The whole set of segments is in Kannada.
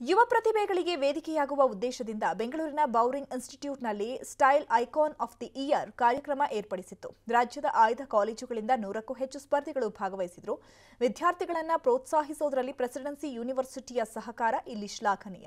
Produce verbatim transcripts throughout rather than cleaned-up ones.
ಯುವ ಪ್ರತಿಭೆಗಳಿಗೆ ವೇದಿಕೆಯಾಗುವ ಉದ್ದೇಶದಿಂದ ಬೆಂಗಳೂರಿನ ಬೌರಿಂಗ್ ಇನ್ಸ್ಟಿಟ್ಯೂಟ್ನಲ್ಲಿ style icon of the year ಕಾರ್ಯಕ್ರಮ ಏರ್ಪಡಿಸಿತ್ತು. ರಾಜ್ಯದ ಆಯ್ದ ಕಾಲೇಜುಗಳಿಂದ ನೂರಕ್ಕೂ ಹೆಚ್ಚು ಸ್ಪರ್ಧಿಗಳು ಭಾಗವಹಿಸಿದರು. ವಿದ್ಯಾರ್ಥಿಗಳನ್ನು ಪ್ರೋತ್ಸಾಹಿಸುವುದರಲ್ಲಿ ಪ್ರೆಸಿಡೆನ್ಸಿ ಯೂನಿವರ್ಸಿಟಿಯ ಸಹಕಾರ ಇಲ್ಲಿ ಶ್ಲಾಘನೀಯ.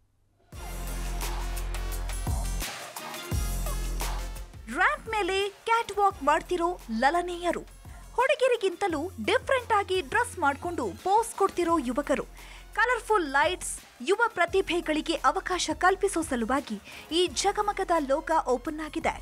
ರ್ಯಾಂಪ್ ಮೇಲೆ ಕ್ಯಾಟ್ ವಾಕ್ ಮಾಡ್ತಿರೋ ಲಲನೆಯರು, ಹುಡುಗಿರಿಗಿಂತಲೂ ಡಿಫರೆಂಟ್ ಆಗಿ ಡ್ರೆಸ್ ಮಾಡಿಕೊಂಡು ಪೋಸ್ ಕೊಡ್ತಿರೋ ಯುವಕರು, ಕಲರ್ಫುಲ್ ಲೈಟ್ಸ್ ಯುವ ಪ್ರತಿಭೆಗಳಿಗೆ ಅವಕಾಶ ಕಲ್ಪಿಸೋ ಸಲುವಾಗಿ ಈ ಜಗಮಗದ ಲೋಕ ಓಪನ್ ಆಗಿದೆ.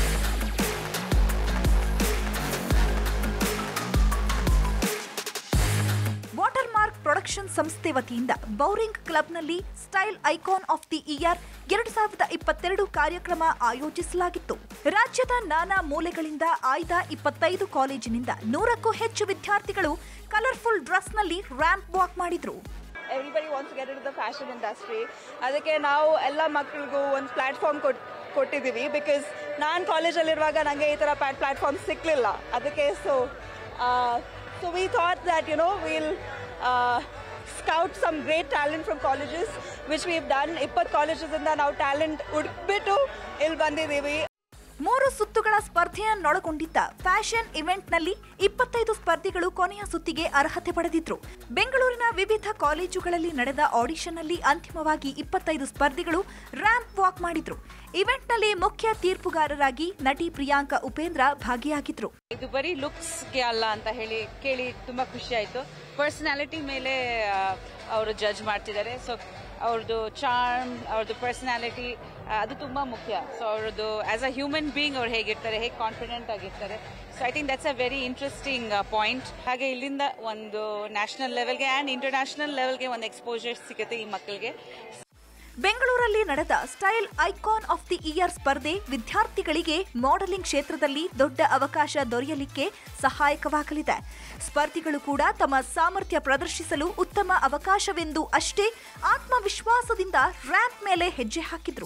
ವಾಟರ್ ಮಾರ್ಕ್ ಪ್ರೊಡಕ್ಷನ್ ಸಂಸ್ಥೆ ವತಿಯಿಂದ ಬೌರಿಂಗ್ ಕ್ಲಬ್ನಲ್ಲಿ style icon of the year ಎರಡು ಸಾವಿರದ ಇಪ್ಪತ್ತೆರಡು ಕಾರ್ಯಕ್ರಮ ಆಯೋಜಿಸಲಾಗಿತ್ತು. ರಾಜ್ಯದ ನಾನಾ ಮೂಲೆಗಳಿಂದ ಆಯ್ದ ಇಪ್ಪತ್ತೈದು ಕಾಲೇಜಿನಿಂದ ನೂರಕ್ಕೂ ಹೆಚ್ಚು ವಿದ್ಯಾರ್ಥಿಗಳು ಕಲರ್ಫುಲ್ ಡ್ರೆಸ್ನಲ್ಲಿ ರ್ಯಾಂಪ್ ವಾಕ್ ಮಾಡಿದ್ರು. Everybody wants to get into the fashion industry. ಅದಕ್ಕೆ ನಾವು ಎಲ್ಲ ಮಕ್ಕಳಿಗೂ ಒಂದು ಪ್ಲಾಟ್ಫಾರ್ಮ್ ಕೊಟ್ಟಿದ್ದೀವಿ. ಬಿಕಾಸ್ ನಾನು ಕಾಲೇಜಲ್ಲಿರುವಾಗ ನನಗೆ ಈ ಥರ ಪ್ಲಾಟ್ಫಾರ್ಮ್ ಸಿಕ್ಕಲಿಲ್ಲ. ಅದಕ್ಕೆ so so we thought that you know will scout some great talent from colleges which we have done. ಇಪ್ಪತ್ತು ಕಾಲೇಜಸಿಂದ ನಾವು ಟ್ಯಾಲೆಂಟ್ ಹುಡುಕ್ಬಿಟ್ಟು ಇಲ್ಲಿ ಬಂದಿದ್ದೀವಿ. ಮೂರು ಸುತ್ತುಗಳ ಸ್ಪರ್ಧೆಯನ್ನೊಳಗೊಂಡಿದ್ದ ಫ್ಯಾಷನ್ ಇವೆಂಟ್ನಲ್ಲಿ ಇಪ್ಪತ್ತೈದು ಸ್ಪರ್ಧಿಗಳು ಕೊನೆಯ ಸುತ್ತಿಗೆ ಅರ್ಹತೆ ಪಡೆದಿದ್ರು. ಬೆಂಗಳೂರಿನ ವಿವಿಧ ಕಾಲೇಜುಗಳಲ್ಲಿ ನಡೆದ ಆಡಿಷನ್ನಲ್ಲಿ ಅಂತಿಮವಾಗಿ ಇಪ್ಪತ್ತೈದು ಸ್ಪರ್ಧಿಗಳು ರ್ಯಾಂಪ್ ವಾಕ್ ಮಾಡಿದ್ರು. ಇವೆಂಟ್ನಲ್ಲಿ ಮುಖ್ಯ ತೀರ್ಪುಗಾರರಾಗಿ ನಟಿ ಪ್ರಿಯಾಂಕಾ ಉಪೇಂದ್ರ ಭಾಗಿಯಾಗಿದ್ರು. ಇದು ಬರೀ ಲುಕ್ಸ್ಗೆ ಅಲ್ಲ ಅಂತ ಹೇಳಿ ಕೇಳಿ ತುಂಬಾ ಖುಷಿ ಆಯ್ತು. ಪರ್ಸನಾಲಿಟಿ ಮೇಲೆ ಅವರು ಜಡ್ಜ್ ಮಾಡ್ತಿದ್ದಾರೆ. ಸೊ ಅವ್ರದ್ದು ಚಾರ್ಮ್, ಅವ್ರದ್ದು ಪರ್ಸನಾಲಿಟಿ ಅದು ತುಂಬ ಮುಖ್ಯ. ಸೊ ಅವ್ರದ್ದು ಆಸ್ ಅ ಹ್ಯೂಮನ್ ಬೀಯಿಂಗ್ ಅವ್ರು ಹೇಗಿರ್ತಾರೆ, ಹೇಗೆ ಕಾನ್ಫಿಡೆಂಟ್ ಆಗಿರ್ತಾರೆ. So I think that's a very interesting point. ಹಾಗೆ ಇಲ್ಲಿಂದ ಒಂದು ನ್ಯಾಷನಲ್ ಲೆವೆಲ್ಗೆ ಆ್ಯಂಡ್ ಇಂಟರ್ನ್ಯಾಷನಲ್ ಲೆವೆಲ್ಗೆ ಒಂದು ಎಕ್ಸ್ಪೋಜರ್ ಸಿಗುತ್ತೆ ಈ ಮಕ್ಕಳಿಗೆ. ಬೆಂಗಳೂರಲ್ಲಿ ನಡೆದ style icon of the year ಸ್ಪರ್ಧೆ ವಿದ್ಯಾರ್ಥಿಗಳಿಗೆ ಮಾಡೆಲಿಂಗ್ ಕ್ಷೇತ್ರದಲ್ಲಿ ದೊಡ್ಡ ಅವಕಾಶ ದೊರೆಯಲಿಕ್ಕೆ ಸಹಾಯಕವಾಗಲಿದೆ. ಸ್ಪರ್ಧಿಗಳು ಕೂಡ ತಮ್ಮ ಸಾಮರ್ಥ್ಯ ಪ್ರದರ್ಶಿಸಲು ಉತ್ತಮ ಅವಕಾಶವೆಂದು ಅಷ್ಟೇ ಆತ್ಮವಿಶ್ವಾಸದಿಂದ ರ್ಯಾಂಪ್ ಮೇಲೆ ಹೆಜ್ಜೆ ಹಾಕಿದ್ರು.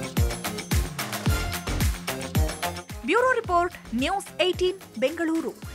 Bureau report, news eighteen Bengaluru.